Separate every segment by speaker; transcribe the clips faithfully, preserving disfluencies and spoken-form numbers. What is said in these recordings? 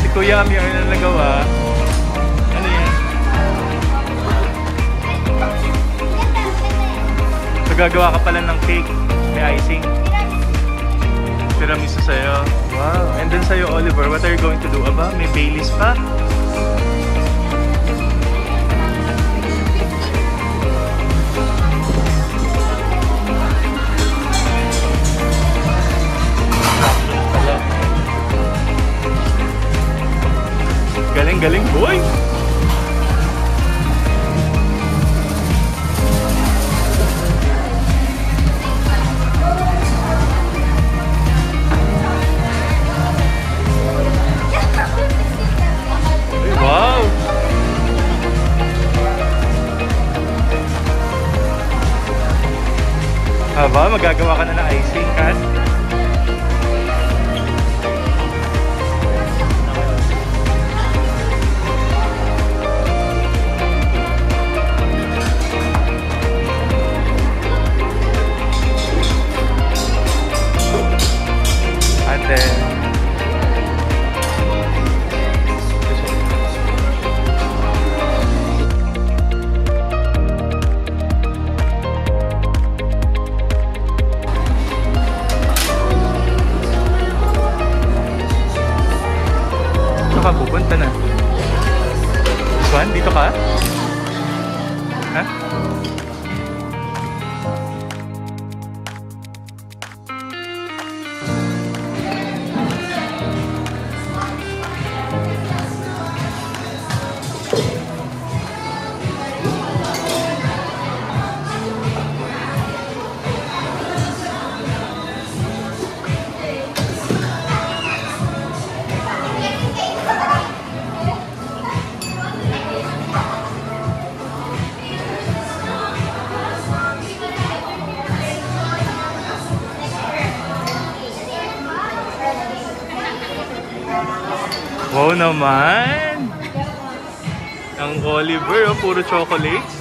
Speaker 1: Kuya Amir na nagawa. Ano yan? So, gagawa ka pala ng cake. May icing. Tiramisu sa'yo. Wow. And then sa'yo, Oliver, what are you going to do? Aba, may Baileys pa? Galing-galing, boy! Wow! Aba, magagawa ka na ng icing, Kat? Saan ka pupunta na? Swan, dito ka? Ha? Wow naman! Ang Oliver, oh, puro chocolates.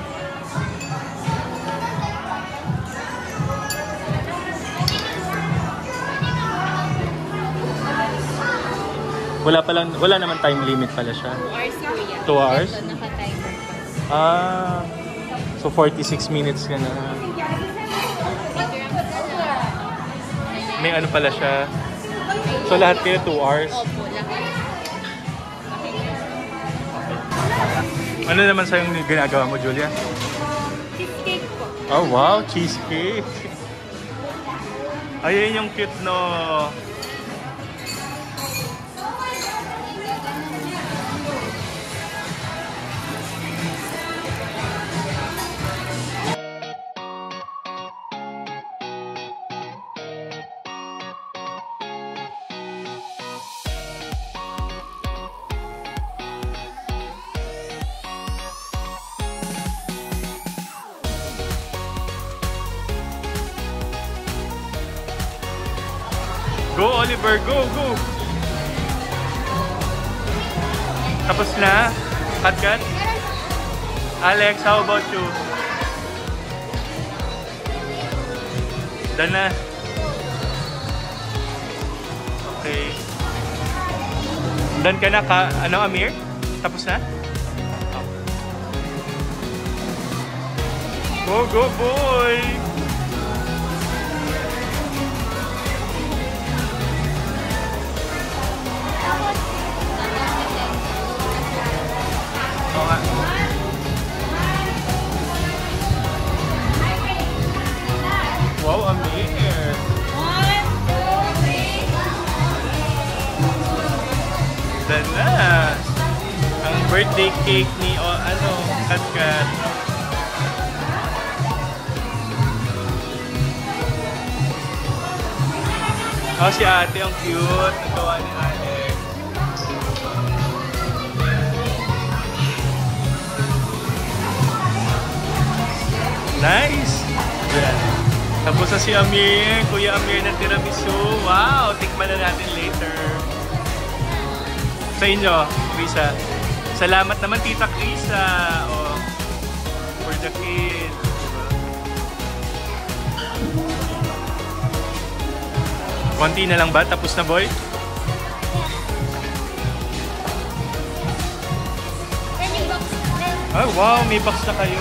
Speaker 1: Wala palang, wala naman time limit pala siya. two hours, kuya. two hours? Naka-timer pa. Ah, so forty-six minutes ka na. May ano pala siya. So lahat kayo two hours?
Speaker 2: Opo, lahat.
Speaker 1: Ano naman sa yung ginagawa mo, Julia?
Speaker 2: Cheesecake po.
Speaker 1: Oh wow, cheesecake! Ayun yung cute, no? Go, Oliver! Go, go! Tapos na? Cut-cut? Alex, how about you? Done na? Okay. Done ka na ka? Ano, Amir? Tapos na? Go, go, boy! Wow, Amir!
Speaker 2: One, two, three.
Speaker 1: Done na! Ang birthday cake ni, o oh, ano, Kat-Kat. Oh, si ate, ang cute. Nagawa ni Alex. Nice! Yan. Tapos na si Amir, Kuya Amir ng tiramisu. Wow! Tikman na natin later. Sa inyo, Krisa. Salamat naman, Tita Krisa. Oh, for the kids. Konti na lang ba? Tapos na, boy? Ay, wow, may box na kayo.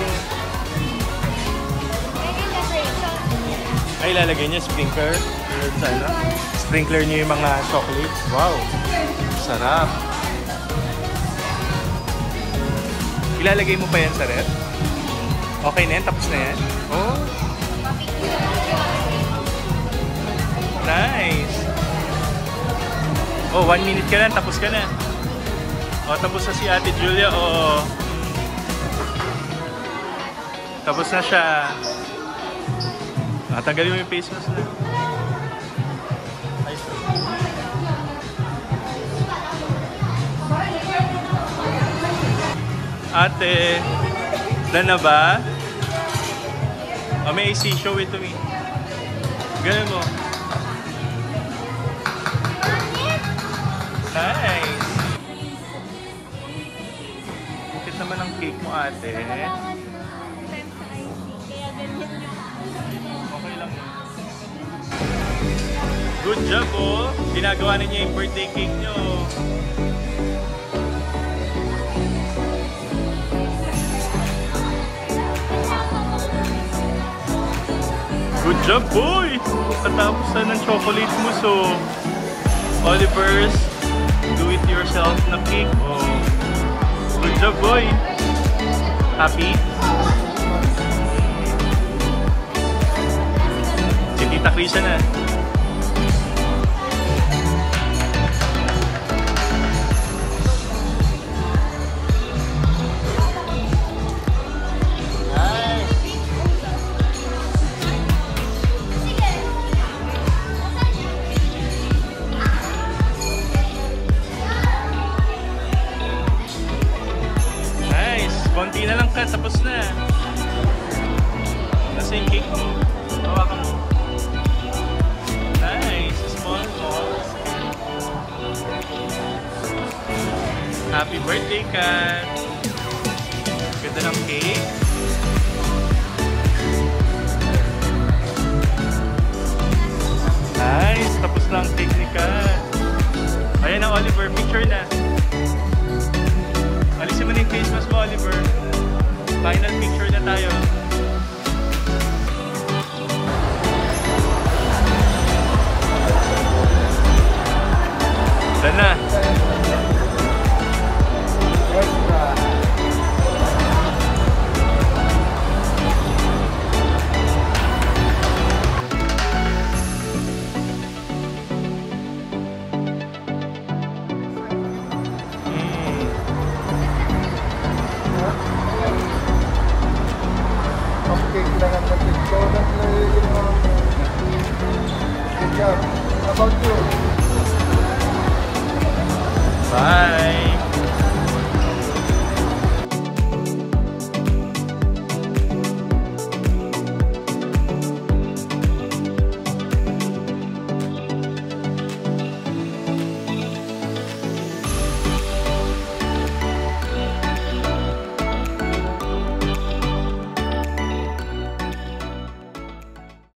Speaker 1: Ay, lalagay niya sprinkler. Sana. Sprinkler niyo yung mga chocolates. Wow, sarap. Ilalagay mo pa yan sa ref? Okay na yan? Tapos na yan? Oh. Nice. Oh, one minute ka lang. Tapos ka na. Oh, tapos na si Ate Julia. Oh. Tapos na siya. Ah, tanggalin mo yung face mask na. Ayos. Ate, done na ba? Oh, may A C. Show it to me. Ganun mo. Nice. Bukit naman ang cake mo, ate. Okay lang. Good job, oh. Ginagawa na niya yung birthday cake niyo. Good job, boy! Katapos na ng chocolate mo, so Oliver's do-it-yourself na cake. Oh. Good job, boy! Happy? Si Tita Krisa na. Konti na lang ka, tapos na. Nasa yung cake mo. Hawakan mo. Nice. Small balls. Happy birthday, Kat. Ganda ng cake. Nice. Tapos na ang cake ni Kat. Ayan na, Oliver. Picture na. Alisin mo na yung face mask mo, Oliver. Final picture na tayo. Done na.